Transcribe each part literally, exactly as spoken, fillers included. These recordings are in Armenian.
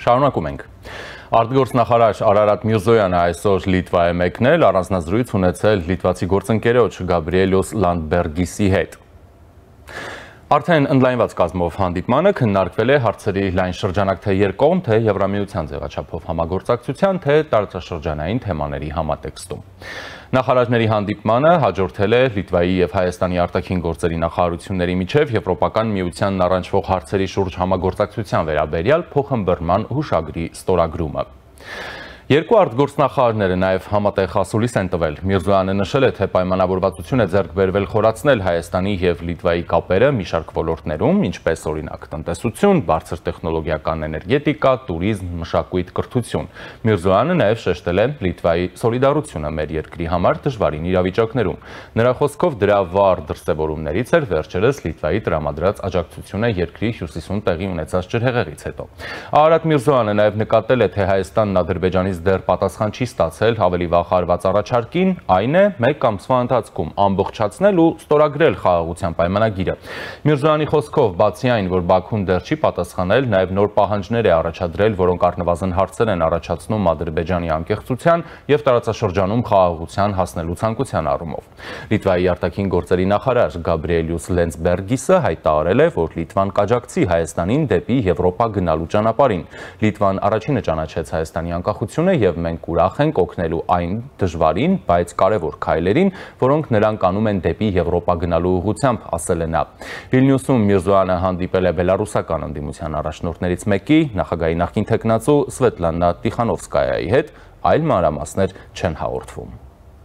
Շարունակում ենք։ Արտգործնախարար Արարատ Միրզոյանը այսօր Լիտվա է մեկնել, առանձնազրույց ունեցել լիտվացի գործընկերոջ Գաբրիելոս Լանդբերգիսի հետ։ Արդեն ընդլայնված կազմով հանդիպմանը քննարկվել է հարցերի լայն շրջանակ թե երկկողմ, թե Եվրամիության ձևաչափով համագործակցության, թե տարածաշրջանային թեմաների համատեքստում։ Նախարարների հանդիպմանը հաջորդել է Լիտվայի և Հայաստանի արտաքին գործերի նախարարությունների միջև Եվրոպական միությանն առնչվող հարցերի շուրջ համագործակցության վերաբերյալ փոխըմբռնման հուշագրի ստորագրումը։ Երկու արտգործնախարարները նաև համատեղ ասուլիս են տվել։ Միրզոյանը նշել է, թե պայմանավորվածություն է ձեռք բերվել խորացնել Հայաստանի և Լիտվայի կապերը մի շարք ոլորտներում, ինչպես օրինակ տնտեսություն, բարձր տեխնոլոգիական էներգետիկա, տուրիզմ, մշակույթ, կրթություն։ Միրզոյանը նաև շեշտել է Լիտվայի սոլիդարությունը մեր երկրի համար դժվարին իրավիճակներում։ Նրա խոսքով դրա վառ դրսևորումներից էր վերջերս Լիտվայի տրամադրած աջակցությունը երկրի հյուսիսում տեղի ունեցած ջրհեղեղից հետո։ Արարատ Միրզոյանը նաև նկատել է, թե Հայաստանն Ադրբեջանից դեռ պատասխան չի ստացել ավելի վաղ արված առաջարկին, այն է մեկ ամսվա ընթացքում ամբողջացնել ու ստորագրել խաղաղության պայմանագիրը։ Միրզոյանի խոսքով, բացի այն, որ Բաքուն դեռ չի պատասխանել, նաև նոր պահանջներ է առաջադրել, որոնք առնվազն հարցեր են առաջացնում Ադրբեջանի անկեղծության և տարածաշրջանում խաղաղության հասնելու ցանկության առումով։ Լիտվայի արտաքին գործերի նախարար Գաբրիելոս Լանդբերգիսը հայտարարել է, որ Լիտվան կաջակցի Հայաստանին դեպի Եվրոպա գնալու ճանապարհին։ Լիտվան առաջինը ճանաչեց Հայաստանի անկախությունը և մենք ուրախ ենք օգնելու այն դժվարին, բայց կարևոր քայլերին, որոնք նրանք անում են դեպի Եվրոպա գնալու ուղղությամբ, ասել է նա։ Վիլնյուսում Միրզոյանը հանդիպել է բելառուսական ընդդիմության առաջնորդներից մեկի, նախագահի նախկին թեկնածու Սվետլանա Տիխանովսկայայի հետ, այլ մանրամասներ չեն հաղորդվում։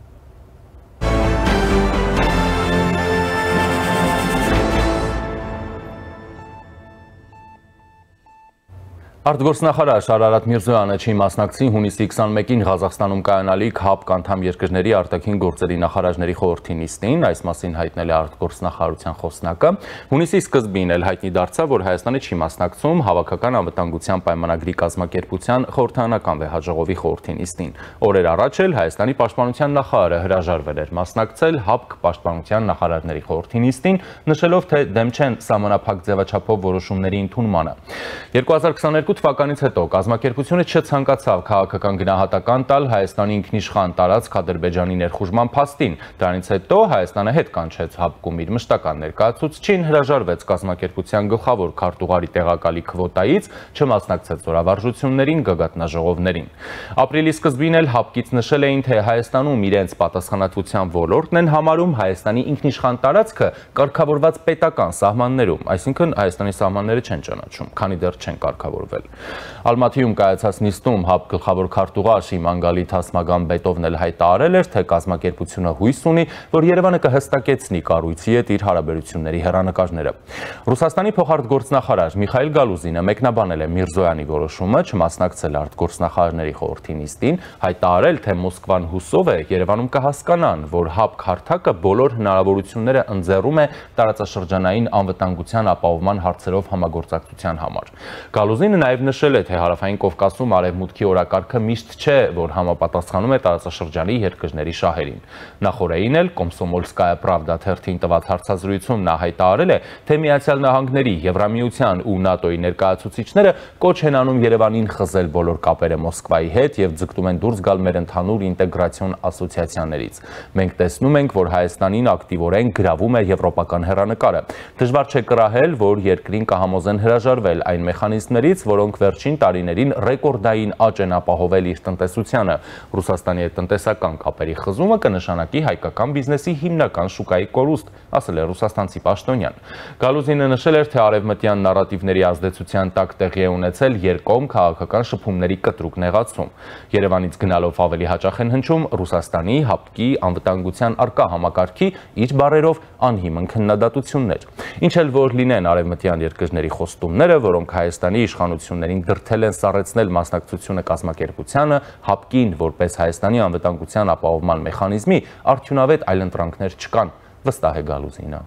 Արտգործնախարար Արարատ Միրզոյանը չի մասնակցի հունիսի քսանմեկին Ղազախստանում կայանալիք ՀԱՊԿ անդամ երկրների արտաքին գործերի նախարարների խորհրդի նիստին, այս մասին հայտնել է արտգործնախարարության խոսնակը։ Հունիսի սկզբին էլ հայտնի դարձավ, որ Հայաստանը չի մասնակցում Հավաքական անվտանգության պայմանագրի կազմակերպության խորհրդարանական վեհաժողովի խորհրդի նիստին։ Օրեր առաջ էլ Հայաստանի պաշտպանության նախարարը հրաժարվել էր մասնակցել ՀԱՊԿ պաշտպանության նախարարների խորհրդի նիստին, նշելով, թե դեմ չեն սահմանափակ ձևաչափով որոշումների ընդունմանը։ երկու հազար քսաներկու թվականից հետո կազմակերպությունը չցանկացավ քաղաքական գնահատական տալ Հայաստանի ինքնիշխան տարածք Ադրբեջանի ներխուժման փաստին։ Դրանից հետո Հայաստանը հետ կանչեց ՀԱՊԿ-ում իր մշտական ներկայացուցչին, հրաժարվեց կազմակերպության գլխավոր քարտուղարի տեղակալի քվոտայից, չմասնակցեց զորավարժություններին, գագաթնաժողովներին։ Ապրիլի սկզբին էլ ՀԱՊԿ-ից նշել էին, թե Հայաստանում իրենց պատասխանատվության ոլորտն են համարում Հայաստանի ինքնիշխան տարածքը կարգավորված պետական սահմաններում, այսինքն Հայաստանի սահմանները չեն ճանաչում, քանի դեռ չեն կարգավորվել։ Ալմաթիում կայացած նիստում ՀԱՊԿ գլխավոր քարտուղար Շիմանգալի Թասմագամբետովն էլ հայտարարել էր, թե կազմակերպությունը հույս ունի, որ Երևանը կհստակեցնի կառույցի հետ իր հարաբերությունների հեռանկարները։ Ռուսաստանի փոխարտգործնախարար Միխայիլ Գալուզինը մեկնաբանել է Միրզոյանի որոշումը չմասնակցել արտգործնախարարների խորհրդի նիստին, հայտարարել, թե Մոսկվան հուսով է Երևանում կհասկանան, որ ՀԱՊԿ հարթակը բոլոր հնարավորությունները ընձեռում է տարածաշրջանային անվտանգության ապահովման հարցերով համագործակցության համար։ Գալուզինը նաև նշել է, թե Հարավային Կովկասում Արևմուտքի օրակարգը միշտ չէ, որ համապատասխանում է տարածաշրջանի երկրների շահերին։ Նախորդին էլ Կոմսոմոլսկայա Պրավդա թերթին տված հարցազրույցում նա հայտարարել է, թե Միացյալ Նահանգների, Եվրամիության ու ՆԱՏՕ-ի ներկայացուցիչները կոչ են անում Երևանին խզել բոլոր կապերը Մոսկվայի հետ և ձգտում են դուրս գալ մեր ընդհանուր ինտեգրացիոն ասոցիացիաներից։ Մենք տեսնում ենք, որ Հայաստանին ակտիվորեն գրավում է եվրոպական հեռանկարը։ Դժվար չէ կռահել, որ երկրին կհամոզեն հրաժարվել այն մեխանիզմներից, որոնք վերջին տարիներին ռեկորդային աճ են ապահովել իր տնտեսությանը։ Ռուսաստանի հետ տնտեսական կապերի խզումը կնշանակի հայկական բիզնեսի հիմնական շուկայի կորուստ, ասել է ռուսաստանցի պաշտոնյան։ Գալուզինը նշել էր, թե արևմտյան նարատիվների ազդեցության տակ տեղի է ունեցել երկկողմ քաղաքական շփումների կտրուկ նեղացում։ Երևանից գնալով ավելի հաճախ են հնչում Ռուսաստանի, ՀԱՊԿ-ի, անվտանգության առկա համակարգի, իր բառերով, անհիմն քննադատություններ։ Ինչ էլ որ լինեն արևմտյան երկրների խոստումները, որոնք Հայաստանի իշխանություններին դրդել են սառեցնել մասնակցությունը կազմակերպությանը, ՀԱՊԿ-ին որպես Հայաստանի անվտանգության ապահովման մեխանիզմի արդյունավետ այլընտրանքներ չկան, վստահ է Գալուզինը։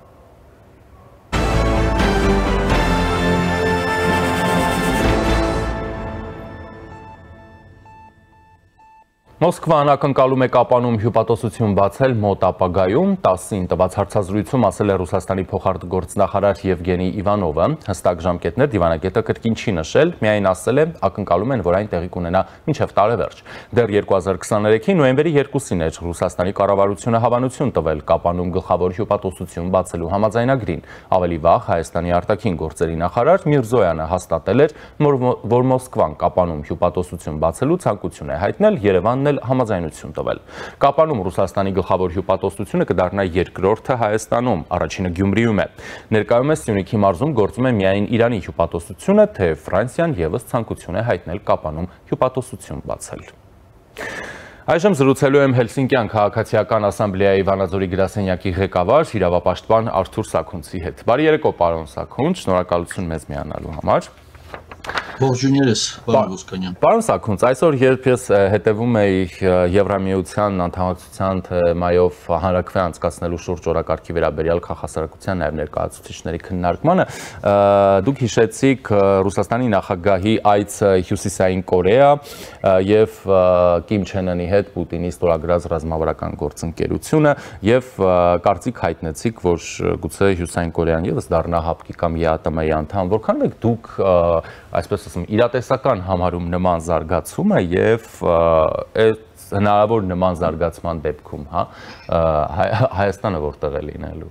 Մոսկվան ակնկալում է կապանում հյուպատոսություն բացել մոտ ապագայում, տասին տված հարցազրույցում ասել է Ռուսաստանի փոխարտգործնախարար Եվգենի Իվանովը, հստակ ժամկետներ դիվանագետը կրկին չի նշել, միայն ասել է ակնկալում են, որ այն տեղի կունենա մինչև տարեվերջ։ Դեռ երկու հազար քսաներեքի նոյեմբերի երկուսին էր Ռուսաստանի կառավարությունը հավանություն տվել կապանում գլխավոր հյուպատոսություն բացելու համաձայնագրին։ Ավելի վաղ Հայաստանի արտաքին գործերի նախարար Միրզոյանը հաստատել էր, որ Մոսկվան կապանում հյուպատոսություն բացելու ցանկություն է հայտնել, Երևանն համաձայնություն տվել։ Կապանում Ռուսաստանի գլխավոր հյուպատոսությունը կդառնա երկրորդը Հայաստանում, առաջինը Գյումրիում է։ Ներկայումս Սյունիքի մարզում գործում է միայն Իրանի հյուպատոսությունը, թե Ֆրանսիան ևս ցանկություն է հայտնել կապանում հյուպատոսություն բացել։ Այժմ զրուցելու եմ Հելսինկյան քաղաքացիական ասամբլեայի Վանաձորի գրասենյակի ղեկավար իրավապաշտպան Արթուր Սաքունցի հետ։ Բարի երեկո, պարոն Սաքունց, շնորհակալություն մեզ միանալու համար։ Ողջույններս, պարոն Ոսկանյան։ Պարոն Սաքունց, այսօր երբ ես հետևում էի Եվրամիության անդամակցության թեմայով հանրաքվե անցկացնելու շուրջ օրակարգի վերաբերյալ քաղաքասարակության նաև ներկայացուցիչների քննարկմանը, դուք հիշեցիք Ռուսաստանի նախագահի այցը Հյուսիսային Կորեա եւ Կիմ Չեն Ընի հետ Պուտինի ստորագրած ռազմավարական գործընկերությունը եւ կարծիք հայտնեցիք, որ գուցե Հյուսիսային Կորեան եւս դառնա ՀԱՊԿ-ի կամ ԵԱՏՄ-ի անդամ, որքան եք դուք այսպես ասեմ, իրատեսական համարում նման զարգացումը եւ այդ հնարավոր նման զարգացման դեպքում, հա, Հայաստանը որտեղ է լինելու։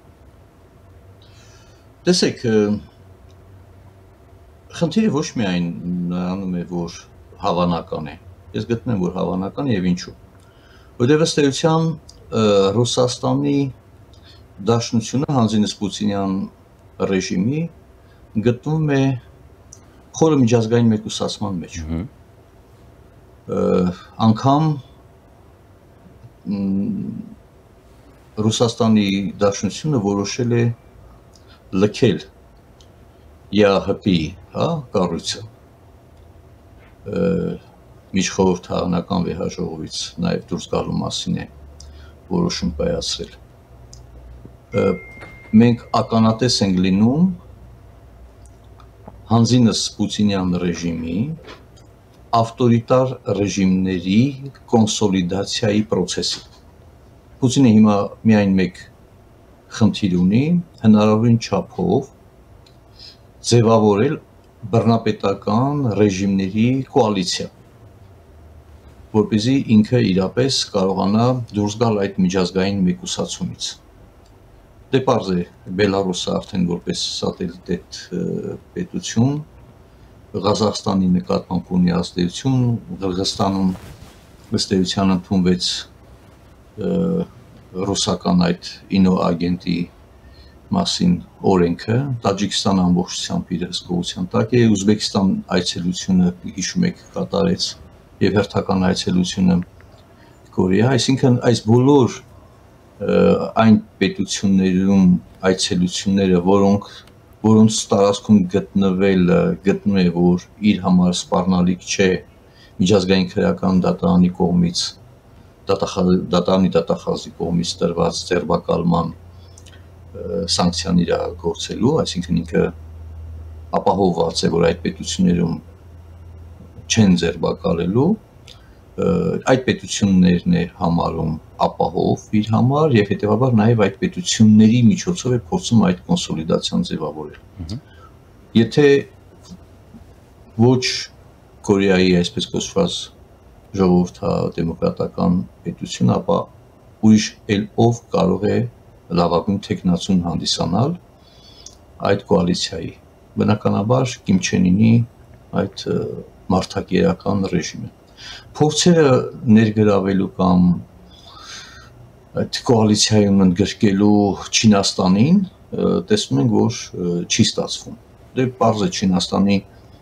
Տեսեք, խնդիրը ոչ միայն նրանում է, որ հավանական է։ Ես գտնում եմ, որ հավանական է եւ ինչու։ Որտեղ ըստ էության Ռուսաստանի Դաշնությունը հանձինս Պուտինյան ռեժիմի գտնում է խորը միջազգային մեկուսացման մեջ։ Անգամ Ռուսաստանի Դաշնությունը որոշել է լքել ԵԱՀՊ-ի, հա, կառույցը միջխորհրդարանական վեհաժողովից նաև դուրս գալու մասին է որոշում կայացրել։ Մենք ականատես ենք լինում հանձինս Պուտինյան ռեժիմի ավտորիտար ռեժիմների կոնսոլիդացիայի պրոցեսի։ Պուտինը հիմա միայն մեկ խնդիր ունի, հնարավորին չափով ձևավորել բռնապետական ռեժիմների կոալիցիա, որպեսզի ինքը իրապես կարողանա դուրս գալ այդ միջազգային մեկուսացումից։ Դե պարզ է, Բելարուսը արդեն որպես սատելիտետ պետություն, Ղազախստանի նկատմամբ ունի ազդեցություն, Ղրղստանում ըստ էության ընդունվեց ռուսական այդ ինոագենտի մասին օրենքը, Տաջիկստանը ամբողջությամբ իր հսկողության տակ է, Ուզբեկստան այցելությունը հիշում եք կատարեց եւ հերթական այցելությունը Կորեա, այսինքն այս բոլոր այն պետություններում այցելությունները, որոնք որոնց տարածքում գտնվել գտնում է, որ իր համար սպառնալիք չէ միջազգային քրեական դատարանի կողմից դատարանի դատախազի կողմից տրված ձերբակալման սանկցիան իրագործելու, այսինքն ինքը ապահովված է, որ այդ պետություններում չեն ձերբակալելու, այդ պետություններն է համարում ապահով իր համար եւ հետեւաբար նաեւ այդ պետությունների միջոցով է փորձում այդ կոնսոլիդացիան ձևավորել։ Եթե ոչ Կորեայի այսպես կոչված ժողովրդադեմոկրատական պետություն, ապա ուրիշ էլ ով կարող է լավագույն թեկնածուն հանդիսանալ այդ կոալիցիայի։ Բնականաբար Կիմ Չեն Ընի այդ մարդակերական ռեժիմը։ Փորձերը ներգրավելու կամ այդ կոալիցիայում ընդգրկելու Չինաստանին տեսնում ենք, որ չի ստացվում։ Դե պարզ է Չինաստանի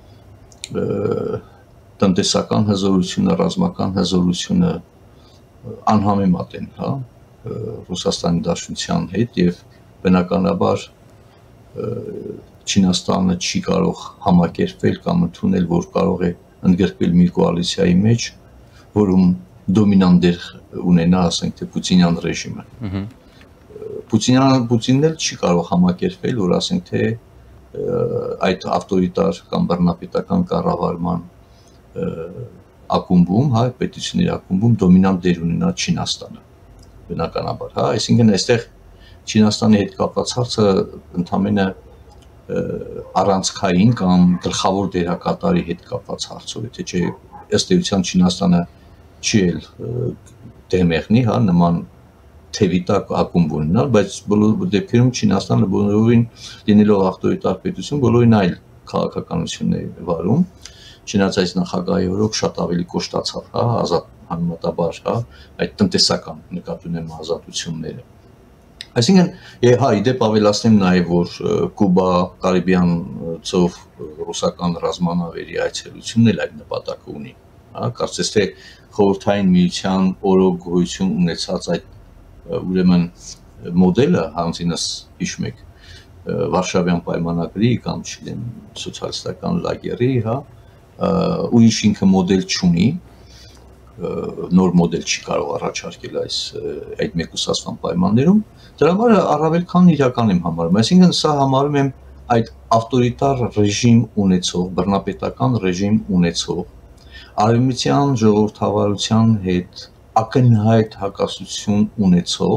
տնտեսական հզորությունը, ռազմական հզորությունը անհամեմատ են, հա, Ռուսաստանի Դաշնության հետ եւ բնականաբար Չինաստանը չի կարող համակերպվել կամ ընդունել, որ կարող է ընդգրկվել մի կոալիցիայի մեջ, որում դոմինանտ դեր ունենա, ասենք թե Պուտինյան ռեժիմը։ Պուտինյան Պուտինն էլ չի կարող համակերպվել, որ ասենք թե այդ ավտորիտար կամ բռնապետական կառավարման ակումբում, հա, պետությունների ակումբում դոմինանտ դեր ունենա Չինաստանը, բնականաբար, հա, այսինքն այստեղ Չինաստանի հետ կապված հարցը ընդամենը առանցքային կամ գլխավոր դերակատարի հետ կապված հարցով, եթե չէ, ըստ էության Չինաստանը չի էլ դեմեղնի, հա, նման թևի տակ ակումբ ունենալ, բայց բոլոր դեպքերում Չինաստանը բոլորովին լինելով ավտորիտար պետություն, բոլորին այլ քաղաքականություն է վարում, չնայած այս նախագահի օրոք շատ ավելի կոշտացավ, հա, ազատ համեմատաբար, հա, այդ տնտեսական նկատի ունեմ ազատությունները։ Այսինքն, հա, իդեպ ավելացնեմ նաև, որ Կուբա, Կարիբյան ծով ռուսական ռազմանավերի այցելությունն էլ այդ նպատակը ունի, հա, կարծես թե խորհրդային միության օրոք գոյություն ունեցած այդ ուրեմն մոդելը հանցինս հիշում եք Վարշավյան պայմանագրի կամ չգիտեմ սոցիալիստական լագերի, հա, ուրիշ ինքը մոդել չունի, նոր մոդել չի կարող առաջարկել այս այդ մեկուսացման պայմաններում, դրա համար առավել քան իրական եմ համարում, այսինքն սա համարում եմ այդ ավտորիտար ռեժիմ ունեցող, բռնապետական ռեժիմ ունեցող, արևմտյան ժողովրդավարության հետ ակնհայտ հակասություն ունեցող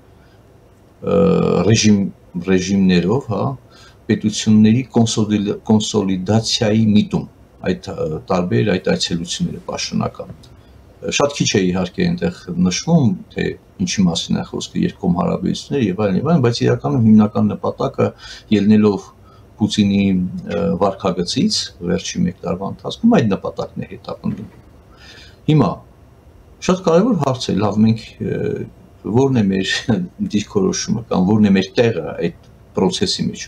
ռեժիմ ռեժիմներով, հա, պետությունների կոնսոլիդացիայի միտում այդ տարբեր այդ այցելությունները պաշտոնական։ Շատ քիչ է իհարկե այնտեղ նշվում, թե ինչի մասին է խոսքը, երկկողմ հարաբերություններ եւ այլն եւ այլն, բայց իրականում հիմնական նպատակը ելնելով Պուտինի վարքագծից վերջի մեկ տարվա ընթացքում այդ նպատակն է հետապնդում։ Հիմա շատ կարևոր հարց է, լավ, մենք որն է մեր դիրքորոշումը կամ որն է մեր տեղը այդ process-ի մեջ։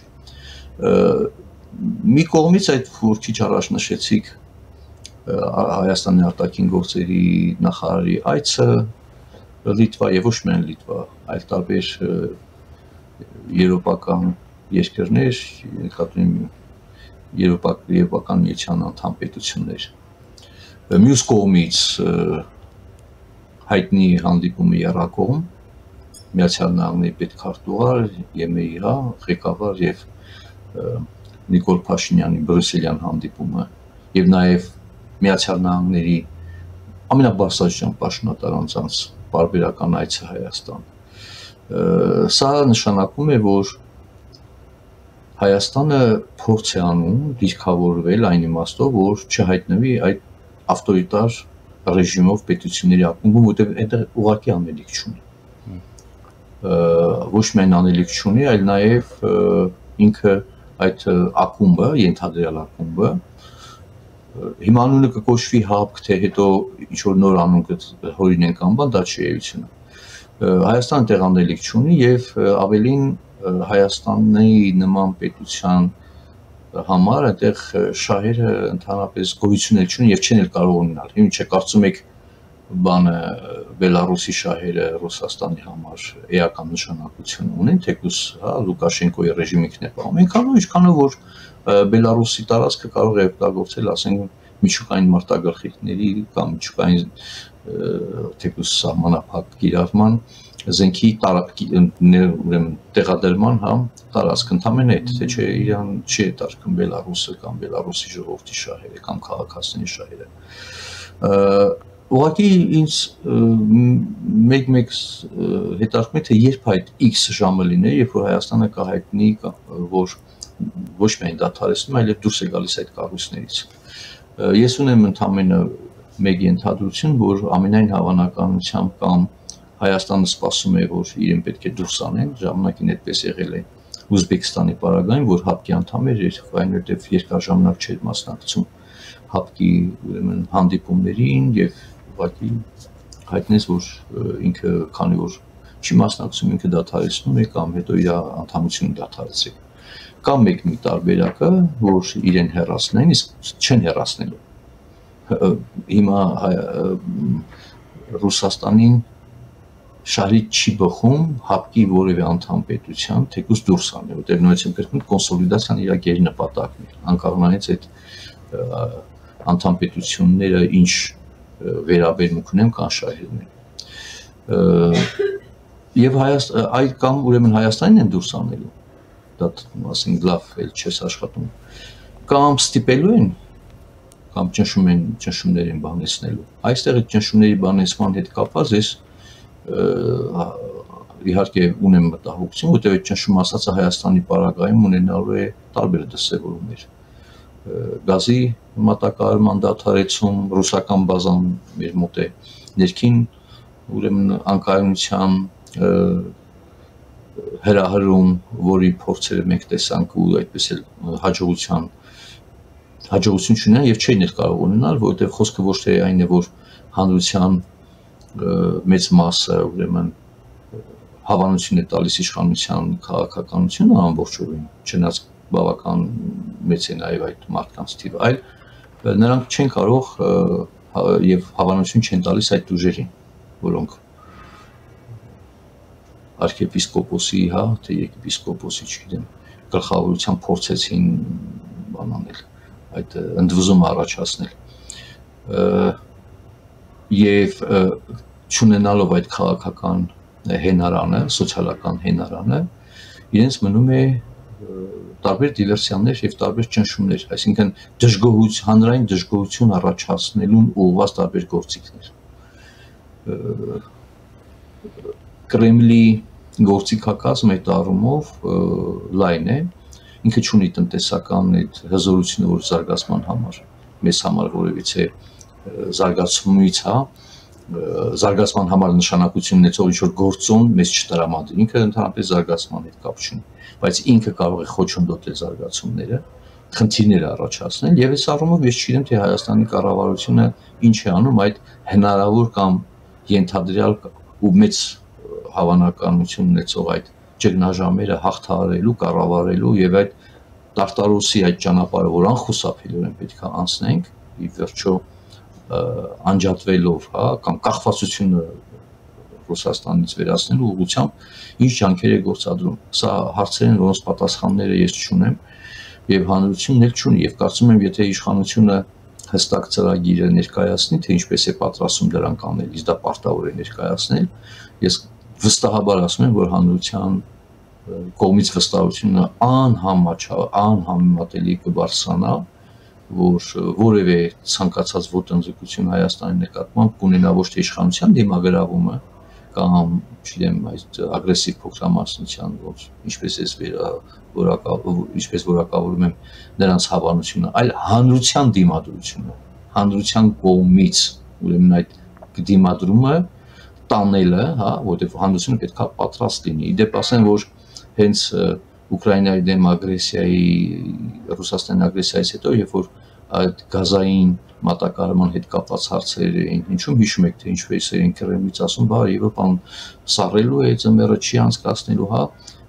Մի կողմից այդ որ քիչ առաջ նշեցիք Հայաստանի արտաքին գործերի նախարարի այցը Լիտվա եւ ոչ միայն Լիտվա, այլ տարբեր եվրոպական երկրներ, նկատի ունեմ եվրոպական միության անդամ պետություններ։ Մյուս կողմից հայտնի հանդիպումը եռակողմ Միացյալ Նահանգների պետքարտուղար ԵՄ-ի, հա, ղեկավար եւ Նիկոլ Փաշինյանի բրյուսելյան հանդիպումը եւ նաեւ Միացյալ Նահանգների ամենաբարձրաստիճան պաշտոնատար անձանց բարբերական այցը Հայաստան։ Սա նշանակում է, որ Հայաստանը փորձ է անում դիրքավորվել այն իմաստով, որ չհայտնվի այդ ավտորիտար ռեժիմով պետությունների ակումբում, որտեղ այնտեղ ուղղակի անելիք չունի։ Ոչ միայն անելիք չունի, այլ նաև ինքը այդ ակումբը, ենթադրյալ ակումբը, հիմա անունը կկոչվի ՀԱՊԿ, թե հետո ինչ-որ նոր անուն կհորինեն կամ բան, դա չի էությունը։ Հայաստանը տեղ անելիք չունի եւ ավելին Հայաստանի նման պետության համար այդտեղ շահերը ընդհանրապես գոյություն չունեն եւ չեն էլ կարող ունենալ։ Հիմա չէ կարծում եք բանը Բելարուսի շահերը Ռուսաստանի համար էական նշանակություն ունեն, թեկուզ, հա, Լուկաշենկոյի ռեժիմը ինքն է պահում։ Այնքանով ինչքանով որ Բելարուսի տարածքը կարող է օգտագործել, ասենք, միջուկային մարտագլխիկների կամ միջուկային թեկուզ սահմանափակ կիրառման զենքի ուրեմն տեղադրման, հա, տարածք ընդամենը այդ, թե չէ իրան չի հետարկում Բելարուսը կամ Բելարուսի ժողովրդի շահերը կամ քաղաքացիների շահերը։ Ուղղակի ինձ մեկ-մեկ հետարկում է, թե երբ այդ X ժամը լինի, երբ որ Հայաստանը կհայտնի, որ ոչ միայն դադարեցնում, այլև դուրս է գալիս այդ կառույցներից։ Ես ունեմ ընդամենը մեկ ենթադրություն, որ ամենայն հավանականությամբ կամ Հայաստանը սպասում է, որ իրեն պետք է դուրս անեն, ժամանակին այդպես եղել է Ուզբեկստանի պարագային, որ ՀԱՊԿ-ի անդամ էր, այնուհետև երկարաժամանակ չէր մասնակցում ՀԱՊԿ-ի ուրեմն հանդիպումներին եւ ուղղակի հայտնեց, որ ինքը քանի որ չի մասնակցում, ինքը դադարեցնում է կամ հետո իր անդամությունը դադարեցրել։ Կամ մեկ մի տարբերակը, որ իրեն հեռացնեն, իսկ չեն հեռացնելու։ Հիմա Ռուսաստանին շահից չի բխում ՀԱՊԿ-ի որևէ անդամ պետության թեկուզ դուրս անել, որտեղ նույնիսկ կրկնում կոնսոլիդացիան իր գերի նպատակն է, անկախնայից այդ անդամ պետությունները ինչ վերաբերմունք ունեն կան շահերն են։ Եվ այդ կամ ուրեմն Հայաստանին են դուրս անելու, դա ասենք լավ էլ չես աշխատում, կամ ստիպելու են կամ ճնշում են ճնշումներին բանեցնելու։ Այստեղ այդ ճնշումների բանեցման հետ կապված ես իհարկե ունեմ մտահոգություն, որտեղ այդ ճնշում ասածը Հայաստանի պարագայում ունենալու է տարբեր դրսևորումներ։ Գազի մատակարարման դադարեցում, ռուսական բազան մեր մոտ է, ներքին ուրեմն անկայունության հրահրում, որի փորձերը մենք տեսանք ու այդպես էլ հաջողության հաջողություն չունենան եւ չէին էլ կարող ունենալ, որովհետեւ խոսքը ոչ թե այն է, որ հանրության մեծ մասը ուրեմն հավանություն է տալիս իշխանության քաղաքականությունը ամբողջովին, չնայած բավական մեծ է նաեւ այդ մարդկանց թիվը, այլ նրանք չեն կարող եւ հավանություն չեն տալիս այդ ուժերին, որոնք arciepiscoposi, հա, թե եպիսկոպոսի, չգիտեմ, գլխավորության փորձեցին բանանել, այդ ընդվզումը առաջացնել։ Եվ չունենալով այդ քաղաքական հենարանը, սոցիալական հենարանը, իրենց մնում է տարբեր դիվերսիաներ եւ տարբեր ճնշումներ, այսինքն դժգոհություն, հանրային դժգոհություն առաջացնելուն ուղղված տարբեր գործիքներ։ Կրեմլի գործիքակազմը այդ առումով լայն է, ինքը չունի տնտեսական այդ հզորությունը, որ զարգացման համար, մեզ համար որևիցե զարգացումից, հա, զարգացման համար նշանակություն ունեցող ինչ-որ գործոն մեզ չտրամադրի, ինքը ընդհանրապես զարգացման հետ կապ չունի, բայց ինքը կարող է խոչընդոտել զարգացումները, խնդիրներ առաջացնել, եւ այս առումով ես չգիտեմ, թե Հայաստանի կառավարությունը ինչ է անում այդ հնարավոր կամ ենթադրյալ ու մեծ հավանականություն ունեցող այդ ճգնաժամերը հաղթահարելու, կառավարելու եւ այդ տարտարոսի այդ ճանապարհը, որ անխուսափելիորեն պետք է անցնենք, ի վերջո անջատվելով, հա, կամ կախվածությունը Ռուսաստանից վերացնելու ուղղությամբ ինչ ջանքեր է գործադրում։ Սա հարցեր են, որոնց պատասխանները ես չունեմ եւ հանրությունն էլ չունի եւ կարծում եմ, եթե իշխանությունը հստակ ծրագիր է ներկայացնի, թե ինչպես է պատրաստում դրանք անել, իսկ դա պարտավոր է ներկայացնել, ես վստահաբար ասում եմ, որ հանրության կողմից վստահությունը անհամաչափ, անհամեմատելի կբարձրանա, որ որևէ ցանկացած ոտնձգություն Հայաստանի նկատմամբ կունենա ոչ թե իշխանության դիմագրավումը կամ, չգիտեմ, այդ ագրեսիվ փոքրամասնության, որ ինչպես էս ինչպես որակավորում եմ նրանց հավանությունը, այլ հանրության դիմադրությունը, հանրության կողմից, ուրեմն այդ դիմադրումը տանելը, հա, որտեղ հանրությունը պետք է պատրաստ լինի։ Իդեպ ասեմ, որ հենց Ուկրաինայի դեմ ագրեսիայի, Ռուսաստանի ագրեսիայից հետո, երբ որ այդ գազային մատակարարման հետ կապված հարցեր էին, ինչու՞մ հիշում եք, թե ինչպես էին Կրեմլից ասում, բա Եվրոպան սառելու է, ծմերը չի անցկացնելու, հա,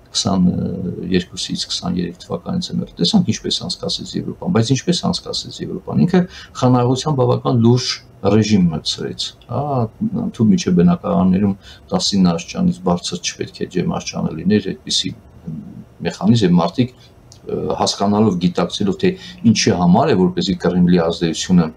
քսաներկուից քսաներեք թվականի ծմերը։ Տեսանք ինչպես անցկացեց Եվրոպան, բայց ինչպես անցկացեց Եվրոպան։ Ինքը խնայողության բավական լուրջ ռեժիմ մտցրեց, հա, ընդհանուր միջև բնակարաններում տասնինը աստիճանից բարձր չպետք է ջերմ աստիճանը լիներ, այդպիսի մեխանիզմ մարդիկ հասկանալով, գիտակցելով, թե ինչի համար է, որպեսզի Կրեմլի ազդեցությունը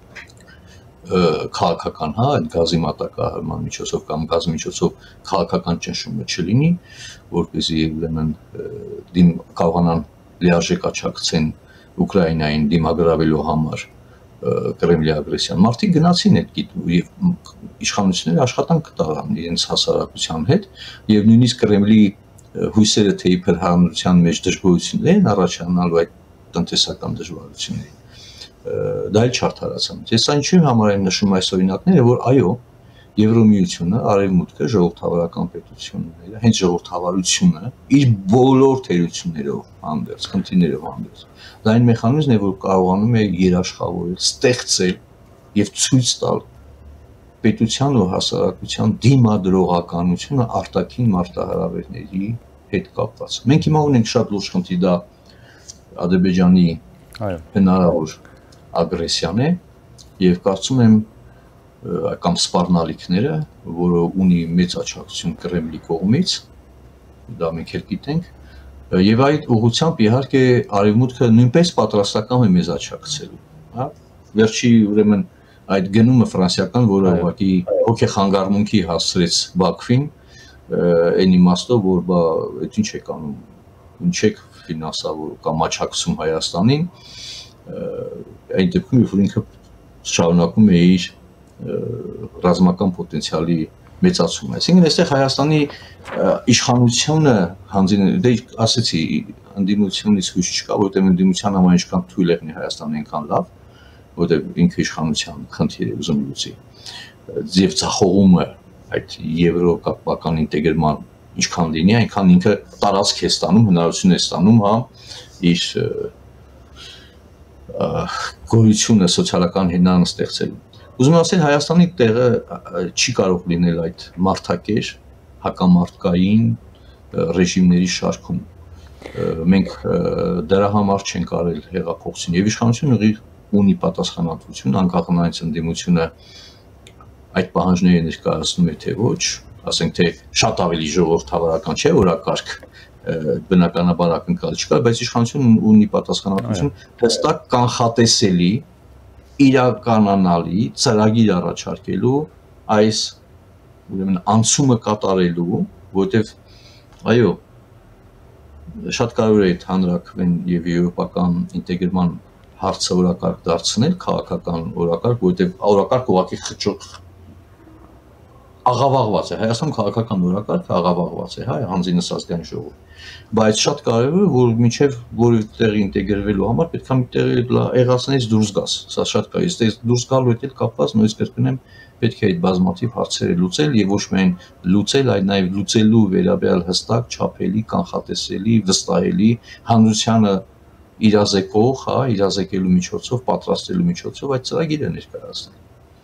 քաղաքական, հա, այդ գազի մատակարարման միջոցով կամ գազի միջոցով քաղաքական ճնշումը չլինի, որպեսզի ուրեմն դիմ կարողանան լիարժեք աջակցեն Ուկրաինային դիմագրավելու համար Կրեմլի ագրեսիան։ Մարդիկ գնացին այդ եւ իշխանությունները աշխատանք կտարան իրենց հասարակության հետ եւ նույնիսկ Կրեմլի հույսերը թե իբր հանրության մեջ դժգոհություններ են առաջանալու այդ տնտեսական դժվարությունների։ Դա էլ չարթարացան։ Ես այնչի համար եմ նշում այս օրինակները, որ այո, Եվրոմիությունը, Արևմուտքը, ժողովրդավարական պետությունները, հենց ժողովրդավարությունը իր բոլոր թերություններով հանդերձ, խնդիրներով հանդերձ, դա այն մեխանիզմն է, որ կարողանում է երաշխավորել, ստեղծել եւ ցույց տալ պետության ու հասարակության դիմադրողականությունը արտաքին մարտահրավերների հետ կապված։ Մենք հիմա ունենք շատ լուրջ խնդիր, դա Ադրբեջանի հնարավոր ագրեսիան է եւ կարծում եմ կամ սպառնալիքները, որը ունի մեծ աջակցություն Կրեմլի կողմից, դա մենք էլ գիտենք, եւ այդ ուղղությամբ իհարկե Արևմուտքը նույնպես պատրաստական է մեզ աջակցելու, հա։ Վերջի ուրեմն այդ գնումը ֆրանսիական, որը ուղղակի հոգեխանգարմունքի հասցրեց Բաքվին, այն իմաստով, որ բա այդ ինչ եք անում, ինչ եք ֆինանսավոր կամ աջակցում Հայաստանին, այն դեպքում երբ որ ինքը շարունակում է իր ռազմական պոտենցիալի մեծացումը։ Այսինքն այստեղ Հայաստանի իշխանությունը հանձին դե ասեցի ընդդիմությունից հույս չկա, որտեղ ընդդիմության համար ինչքան թույլ եղնի Հայաստանը այնքան լավ, որտեղ ինքը իշխանության խնդիր է ուզում լուծի։ Ձև ցախողումը այդ եվրոպական ինտեգրման ինչքան լինի, այնքան ինքը տարածք է ստանում, հնարավորություն է ստանում, հա, իր գոյությունը սոցիալական հիմնարան ստեղծելու։ Ուզում եմ ասել, Հայաստանի տեղը չի կարող լինել այդ մարդակեր, հակամարտկային ռեժիմների շարքում։ Մենք դրա համար չենք արել հեղափոխություն եւ իշխանությունը ունի պատասխանատվություն, անկախ նրանից ընդդիմությունը այդ պահանջները ներկայացնում է թե ոչ, ասենք թե շատ ավելի ժողովրդավարական չէ օրակարգ, բնականաբար ակնկալ չկա, բայց իշխանությունն ունի պատասխանատվություն հստակ կանխատեսելի, իրականանալի ծրագիր առաջարկելու այս ուրեմն անցումը կատարելու, որտեղ այո, շատ կարևոր է այդ հանրաքվեն եւ եվրոպական ինտեգրման հարցը օրակարգ դարձնել, քաղաքական օրակարգ, որտեղ օրակարգ ուղղակի խճող աղավաղված է, Հայաստանում քաղաքական օրակարգը աղավաղված է, հա, հանձինս ազգային ժողով։ Բայց շատ կարևոր է, որ մինչև որևէ տեղ ինտեգրվելու համար պետք է մի տեղ եղածներից դուրս գաս։ Սա շատ կարևոր է, այստեղ դուրս գալու հետ էլ կապված նույնիսկ կրկնեմ, պետք է այդ բազմաթիվ հարցերը լուծել եւ ոչ միայն լուծել, այլ նաեւ լուծելու վերաբերյալ հստակ, չափելի, կանխատեսելի, վստահելի, հանրությանը իրազեկող, հա, իրազեկելու միջոցով, պատրաստելու միջոցով այդ ծրագիրը ներկայացնել։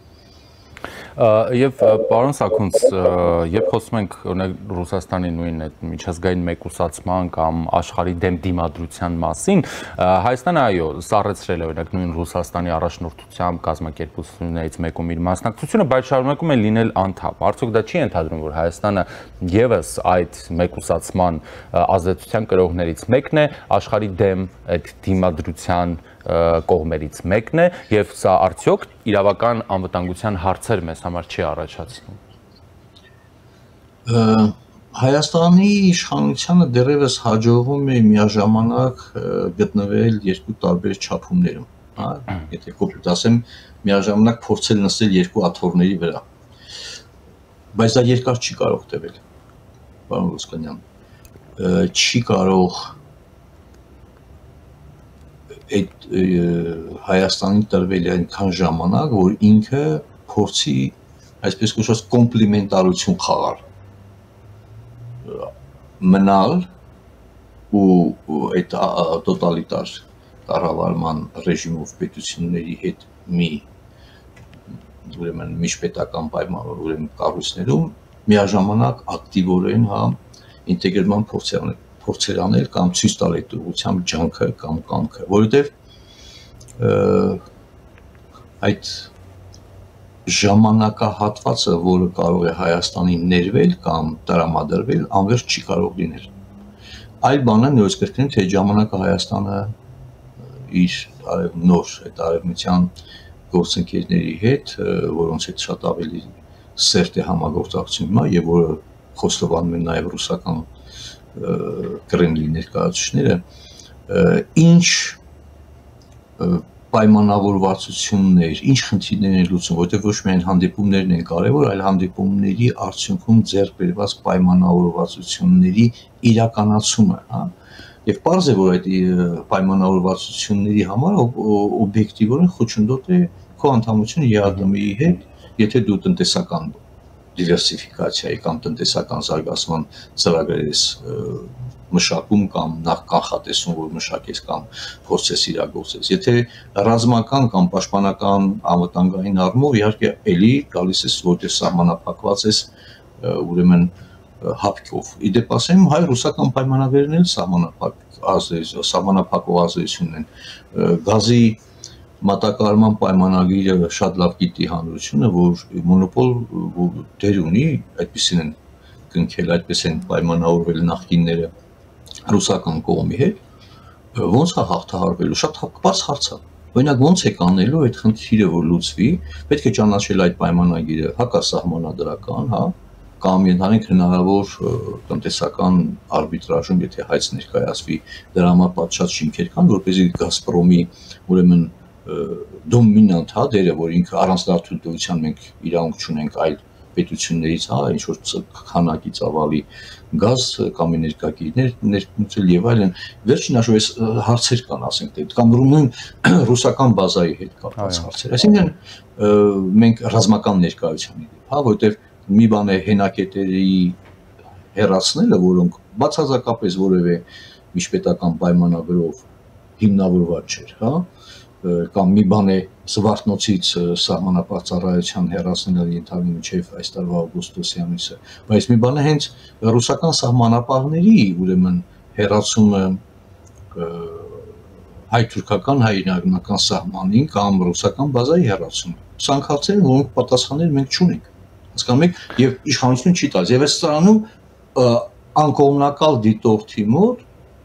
Եվ պարոն Սաքունց, երբ խոսում ենք օրինակ Ռուսաստանի նույն այդ միջազգային մեկուսացման կամ աշխարհի դեմ դիմադրության մասին, Հայաստանը այո, սառեցրել է օրինակ նույն Ռուսաստանի առաջնորդությամբ կազմակերպություններից մեկում իր մասնակցությունը, բայց շարունակում է լինել անդամ։ Արդյոք դա չի ենթադրում, որ Հայաստանը եւս այդ մեկուսացման ազդեցության կրողներից մեկն է, աշխարհի դեմ այդ դիմադրության կողմերից մեկն է եւ սա արդյոք իրավական անվտանգության հարցեր մեզ համար չի առաջացնում։ Հայաստանի իշխանությանը դեռևս հաջողվում է միաժամանակ գտնվել երկու տարբեր չափումներում, հա, եթե կոպիտ ասեմ, միաժամանակ փորձել նստել երկու աթոռների վրա։ Բայց դա երկար չի կարող տևել, պարոն Ոսկանյան։ Չի կարող այդ Հայաստանի տրվել այնքան ժամանակ, որ ինքը փորձի, այսպես կոչված, կոմպլիմենտարություն խաղալ, մնալ ու այդ տոտալիտար կառավարման ռեժիմով պետությունների հետ մի ուրեմն միջպետական պայման, ուրեմն կառույցներում միաժամանակ ակտիվորեն, հա, ինտեգրման փորձեր փորձեր անել կամ ցույց տալ այդ ուղղությամբ ջանքը կամ կամքը, որովհետև այդ ժամանակահատվածը, որը կարող է Հայաստանին ներվել կամ տրամադրվել, անվերջ չի կարող լինել։ Այլ բանը նորից կրկնեմ, թե ժամանակը Հայաստանը իր նոր այդ արևմտյան գործընկերների հետ, որոնց հետ շատ ավելի սերտ է համագործակցությունը եւ որը խոստովանում են նաեւ ռուսական Կրեմլի ներկայացուցիչները, ինչ պայմանավորվածություններ, ինչ խնդիրներ են լուծում, որտեղ ոչ միայն հանդիպումներն են կարևոր, այլ հանդիպումների արդյունքում ձեռք բերված պայմանավորվածությունների իրականացումը, հա։ Եվ պարզ է, որ այդ պայմանավորվածությունների համար օբյեկտիվորեն խոչընդոտ է քո անդամությունը ԵԱՏՄ-ի հետ, եթե դու տնտեսական դիվերսիֆիկացիայի կամ տնտեսական զարգացման ծրագրեր ես մշակում կամ նախ կանխատեսում, որ մշակես կամ փորձես իրագործես։ Եթե ռազմական կամ պաշտպանական անվտանգային առումով իհարկե էլի գալիս ես, որտեղ սահմանափակված ես ուրեմն հապկով։ Իդեպ ասեմ, հայ-ռուսական պայմանագրերն էլ սահմանափակող ազդեցություն են։ Գազի մատակարարման պայմանագիրը շատ լավ գիտի հանրությունը, որ մոնոպոլ դեր ունի, այդպեսին են կնքել, այդպես են պայմանավորվել նախկինները ռուսական կողմի հետ, ոնց է հաղթահարվելու, շատ հակված հարց է։ Օրինակ ոնց է կանելու այդ խնդիրը, որ լուծվի, պետք է ճանաչել այդ պայմանագիրը հակասահմանադրական, հա, կամ ընդհանրենք հնարավոր տնտեսական արբիտրաժում, եթե հայց ներկայացվի, դրա համար պատշաճ շինքեր կան, որպեսզի Գազպրոմի ուրեմն դոմինանտ հա դերը, որ ինքը առանց դրա թույլտվության մենք իրավունք չունենք այլ պետություններից, հա, ինչ որ քանակից ավելի գազ կամ էներգակիրներ ներկայացնել եւ այլն։ Վերջին հաշվով հարցեր կան, ասենք թե կամ նույն ռուսական բազայի հետ կապված հարցեր։ Այսինքն մենք ռազմական ներկայության ունենք, հա, որտեղ մի բան է հենակետերի հեռացնելը, որոնք բացարձակապես որևէ միջպետական պայմանագրով հիմնավորված չէր, հա, կամ մի բան է Զվարթնոցից սահմանապահ ծառայության հեռացնելը ենթադրում մինչև այս տարվա օգոստոսյանիսը, բայց մի բան է հենց ռուսական սահմանապահների ուրեմն հեռացումը հայ-թուրքական հայ-իրանական սահմանին կամ ռուսական բազայի հեռացումը։ Սրանք հարցեր են, որոնք պատասխաններ մենք չունենք։ Հասկանում եք, եւ իշխանություն չի տալիս։ Եվ այս սրանում անկողմնակալ դիտորդի մոտ,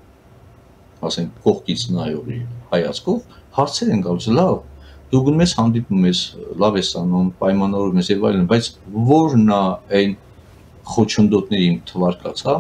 ասենք կողքից նայողի հայացքով, հարցեր են գալիս, լավ, դու գնում ես հանդիպում ես, լավ ես անում, պայմանավորում ես եւ այլն, բայց ո՞րն է այն խոչընդոտների իմ թվարկած, հա,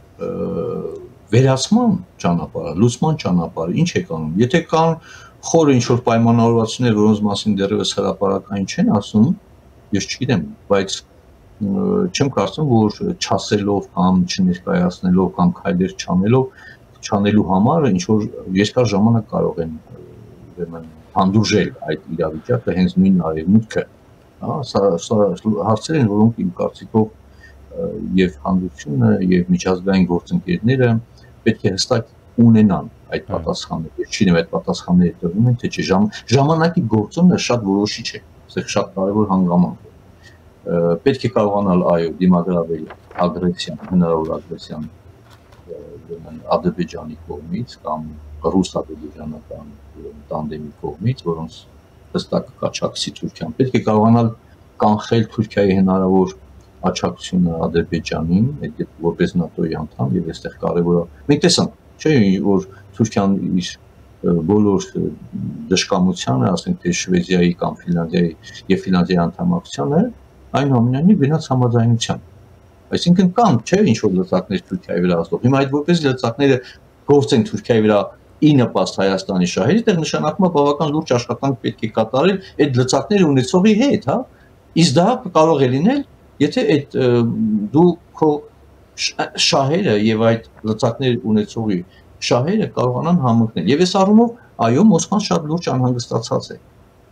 վերացման ճանապարհը, լուսման ճանապարհը, ինչ եք անում։ Եթե կան խորը ինչ որ պայմանավորվածություններ, որոնց մասին դեռևս հրապարակային չեն ասում, ես չգիտեմ, բայց չեմ կարծում, որ չասելով կամ չներկայացնելով կամ քայլեր չանելով, չանելու համար ինչ որ երկար ժամանակ կարող են ուրեմն հանդուրժել այդ իրավիճակը հենց նույն արևմուտքը, հա, սա հարցեր են, որոնք իմ կարծիքով եւ հանդուրժությունը եւ միջազգային գործընկերները պետք է հստակ ունենան այդ պատասխանները։ Ես չգիտեմ այդ պատասխանները տրվում են թե չէ, ժամանակի գործոնը շատ որոշիչ է, սա շատ կարևոր հանգամանք է։ Պետք է կարողանալ այո դիմագրավել ագրեսիան, հնարավոր ագրեսիան Ադրբեջանի կողմից կամ ռուս-ադրբեջանական տանդեմի կողմից, որոնց հստակ կաչակցի Թուրքիան։ Պետք է կարողանալ կանխել Թուրքիայի հնարավոր աջակցությունը Ադրբեջանին, այդ որպես ՆԱՏՕ-ի անդամ, եւ այստեղ կարևոր է։ Մենք տեսանք, չէ՞, որ Թուրքիան իր բոլոր դժկամությանը, ասենք թե Շվեդիայի կամ Ֆինլանդիայի եւ Ֆինլանդիայի անդամակցությանը այնուամենայնիվ գնաց համաձայնության։ Այսինքն կան, չէ՞, ինչ որ լծակներ Թուրքիայի վրա ասող։ Հիմա այդ որպես լծակները գործեն Թուրքիայի վրա ի նպաստ Հայաստանի շահերի, դեռ նշանակում է բավական լուրջ աշխատանք պետք է կատարել այդ լծակները ունեցողի հետ, հա։ Իսկ դա կարող է լինել, եթե այդ դու քո շահերը եւ այդ լծակներ ունեցողի շահերը կարողանան համընկնել։ Եվ այս առումով, այո, Մոսկվան շատ լուրջ անհանգստացած է։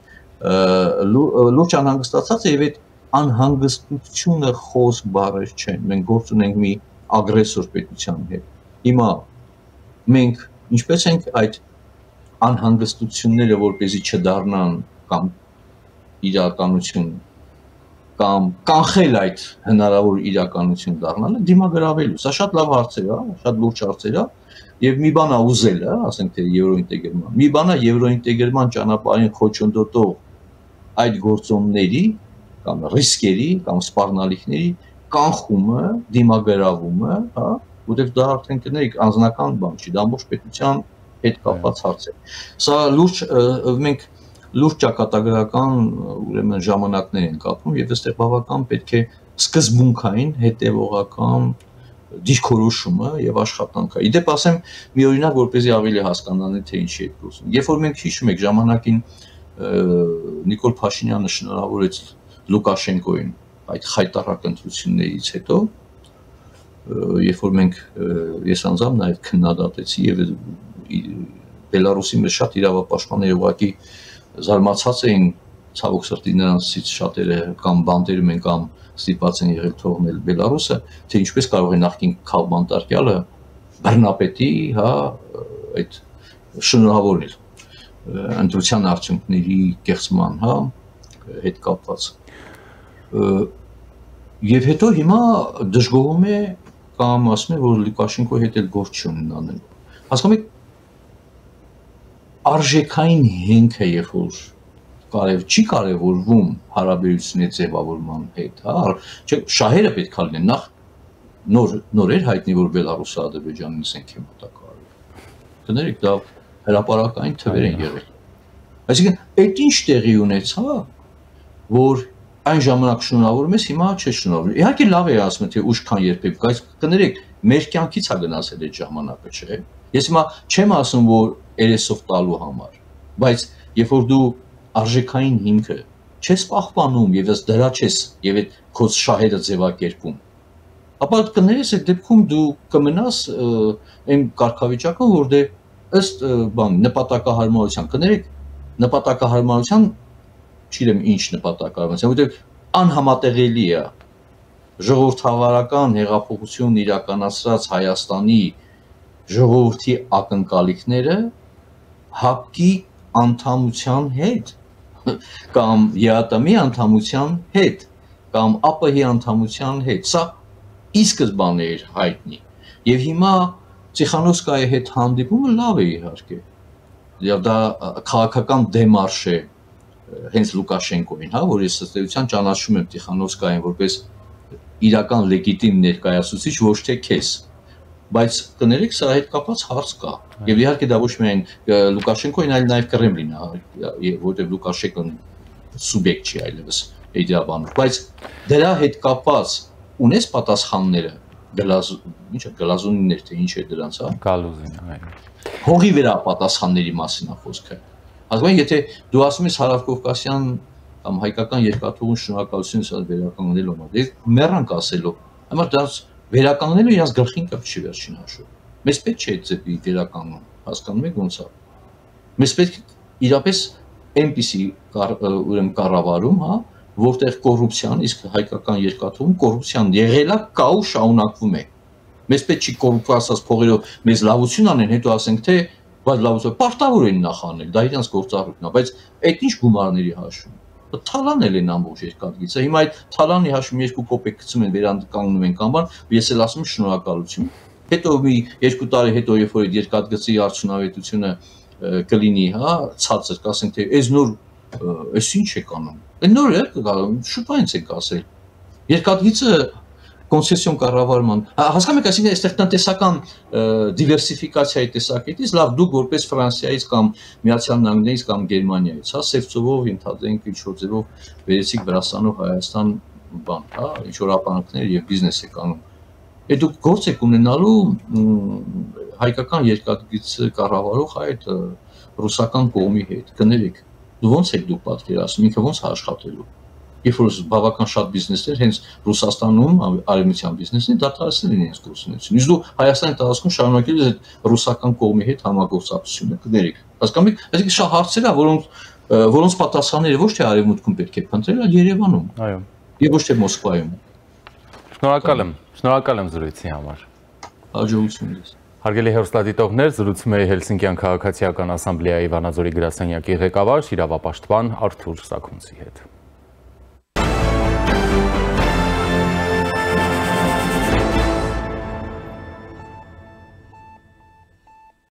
Լուրջ անհանգստացած է եւ այդ անհանգստությունը խոսք բառեր չեն։ Մենք գործ ունենք մի ագրեսոր պետության հետ։ Հիմա մենք ինչպես ենք այդ անհանգստությունները որպեսզի չդառնան կամ իրականություն կամ կանխել այդ հնարավոր իրականություն դառնալը դիմագրավելու։ Սա շատ լավ հարցեր է, շատ լուրջ հարցեր է եւ մի բան է ուզելը, ասենք թե եվրոինտեգրման։ Մի բան է եվրոինտեգրման ճանապարհին խոչընդոտող այդ գործոնների կամ ռիսկերի կամ սպառնալիքների կանխումը, դիմագրավումը, հա, որտեղ դա արդեն կներեք անձնական բան չի, դա ամբողջ պետության հետ կապված հարց է։ Սա լուրջ մենք լուրջ ճակատագրական ուրեմն ժամանակներ են կապում եւ այստեղ բավական պետք է սկզբունքային հետեւողական դիրքորոշումը եւ աշխատանքը։ Իդեպ ասեմ մի օրինակ, որպեսզի ավելի հասկանալի թե ինչի է խոսում։ Երբ որ մենք հիշում եք ժամանակին Նիկոլ Փաշինյանը շնորհավորեց Լուկաշենկոին այդ խայտառակ ընտրություններից հետո, երբ որ մենք ես անձամբ նաև քննադատեցի եւ Բելարուսի մեջ շատ իրավապաշտպաններ ուղղակի զարմացած էին, ցավոք սրտի նրանցից շատերը կամ բանտերում են կամ ստիպված են եղել թողնել Բելարուսը, թե ինչպես կարող է նախկին քաղբանտարկյալը բռնապետի, հա, այդ շնորհավորել ընտրության արդյունքների կեղծման, հա, հետ կապված։ Եվ հետո հիմա դժգոհում է կամ ասում է, որ Լուկաշենկոյի հետ էլ գործ չունեն անելու։ Հասկանում եք, արժեքային հենքը, երբ որ կարև չի կարևորվում հարաբերությունների ձևավորման հետ, հա, չէ, շահերը պետք է լինեն, նախ նոր նորեր հայտնի, որ Բելարուսը Ադրբեջանին զենք է մոտակարել։ Կներեք, դա հրապարակային թվեր են եղել։ Այսինքն, այդ ինչ տեղի ունեցավ, որ այն ժամանակ շնորհավորում ես, հիմա չես շնորհավորում։ Իհարկե լավ է ասում, թե ուշքան երբեք, բայց կներեք, մեր կյանքից է գնացել այդ ժամանակը, չէ՞։ Ես հիմա չեմ ասում, որ երեսով տալու համար, բայց երբ որ դու արժեքային հիմքը չես պահպանում եւ ըստ դրա չես եւ այդ քո շահերը ձևակերպում, ապա կներես այդ դեպքում դու կմնաս այն կարգավիճակում, որ դե ըստ բան նպատակահարմարության, կներեք նպատակահարմարության, չգիտեմ ինչ նպատակահարմարության, որտեղ անհամատեղելի է ժողովրդավարական հեղափոխություն իրականացրած Հայաստանի ժողովրդի ակնկալիքները ՀԱՊԿ-ի անդամության հետ կամ ԵԱՏՄ-ի անդամության հետ կամ ԱՊՀ-ի անդամության հետ, սա ի սկզբանե էր հայտնի եւ հիմա Տիխանովսկայի հետ հանդիպումը լավ է իհարկե եւ դա քաղաքական դեմարշ է հենց Լուկաշենկոին, հա, որ ես ըստ էության ճանաչում եմ Տիխանովսկային որպես իրական լեգիտիմ ներկայացուցիչ, ոչ թե քեզ, բայց կներեք սա հետ կապված հարց կա եւ իհարկե դա ոչ միայն Լուկաշենկոին, այլ նաեւ Կրեմլինն է, որտեղ Լուկաշենկոն սուբյեկտ չի այլևս իդեաբանով, բայց դրա հետ կապված ունես պատասխանները գլազու, ինչա գլազունիներ թե ինչ է դրանց, հա? Գալուզին, այո։ Հողի վրա պատասխանների մասին է խոսքը։ Հասկանում եք, եթե դու ասում ես Հարավկովկասյան կամ հայկական երկաթուղուն շնորհակալություն սա վերականգնելու համար, մեռանք ասելով, համար դրանց վերականգնելը իրաց գլխին կպչի վերջին հաշվով։ Մեզ պետք չէ այդ ձեպի վերականգնում, հասկանում եք ոնց է։ Մեզ պետք իրապես այնպիսի ուրեմն կառավարում, հա, որտեղ կոռուպցիան, իսկ հայկական երկաթուղում կոռուպցիան եղել է, կա ու շարունակվում է։ Մեզ պետք չի կոռուպցիաս փողերով մեզ լավություն անեն, հետո ասենք թե բայց լավություն պարտավոր են նախանել, դա իրենց գործառույթն է, բայց այդ ինչ գումարների հաշվում։ Թալանել են ամբողջ երկաթգիծը։ Հիմա այդ թալանի հաշվում երկու կոպեկ գցում են, վերականգնում են կամ բան, ես էլ ասում եմ շնորհակալություն։ Հետո մի երկու տարի հետո, երբ որ այդ երկաթգծի արդյունավետությունը կլինի, հա, ցածր, կասենք թե այս նոր այս ինչ է կանում։ Այդ նոր է գալու, շուտ այնց եք ասել։ Երկաթգիծը կոնցեսիոն կառավարման, հասկանում եք, այսինքն այստեղ տնտեսական դիվերսիֆիկացիայի տեսակետից լավ դուք որպես Ֆրանսիայից կամ Միացյալ Նահանգներից կամ Գերմանիայից, հա, սև ծովով ընդհանրենք ինչ որ ձևով վերեցիք Վրաստանով Հայաստան բան, հա, ինչ որ ապրանքներ եւ բիզնես եք անում։ Այդ դուք գործ եք ունենալու հայկական երկաթգիծը կառավարող այդ ռուսական կողմի հետ, կներեք։ Դու ոնց եք դուք պատկերացնում, ինքը ոնց աշխատելու։ Երբ որ բավական շատ բիզնեսներ հենց Ռուսաստանում արևմտյան բիզնեսներ դադարեցնել են իրենց գործունեությունը։ Իսկ դու Հայաստանի տարածքում շարունակել ես այդ ռուսական կողմի հետ համագործակցությունը, կներեք։ Հասկանում եք, այսինքն շատ հարցեր է, որոնց որոնց պատասխանները ոչ թե արևմուտքում պետք է փնտրել, այլ Երևանում։ Այո։ Եվ ոչ թե Մոսկվայում։ Շնորհակալ եմ, շնորհակալ եմ զրույցի համար։ Հաջողություն ձեզ։ Հարգելի հեռուստադիտողներ, զրուցում էի Հելսինկյան քաղաքացիական ասամբլեայի Վանաձորի գրասենյակի ղեկավար, իրավապաշտպան Արթուր Սաքունցի հետ։